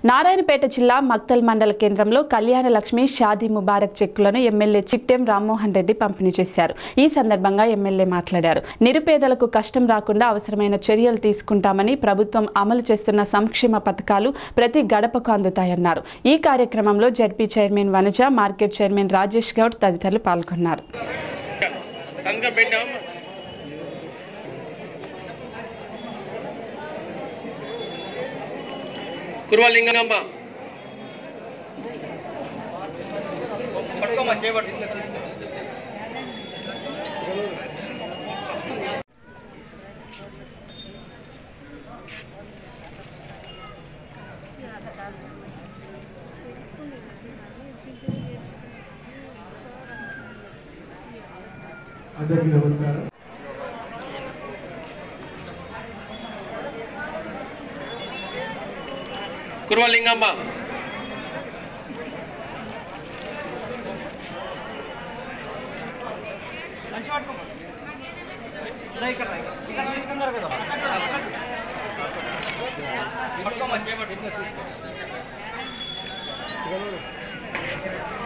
నారాయణపేట జిల్లా మక్తల్ మండల కేంద్రంలో కళ్యాణ లక్ష్మి షాదీ ముబారక్ చెక్కులను ఎమ్మెల్యే చిట్టెం రామ్మోహన్ రెడ్డి పంపిణీ చేశారు. ఈ సందర్భంగా ఎమ్మెల్యే మాట్లాడారు. నిరుపేదలకు కష్టం రాకుండా అవసరమైన చర్యలు తీసుకుంటామని, ప్రభుత్వం అమలు చేస్తున్న సంక్షేమ పథకాలు ప్రతి గడపకు అందుతాయన్నారు. ఈ కార్యక్రమంలో ZP chairman Vanaja, market chairman Rajesh Goud తదితరులు పాల్గొన్నారు. కుర్వలింగమ్మ పట్టుకోమా చేపట్టు అందరికీ నమస్కారం. కుర్వలింగమ్మ తీసుకున్నారు కదా పట్టుకోమా చేపట్టు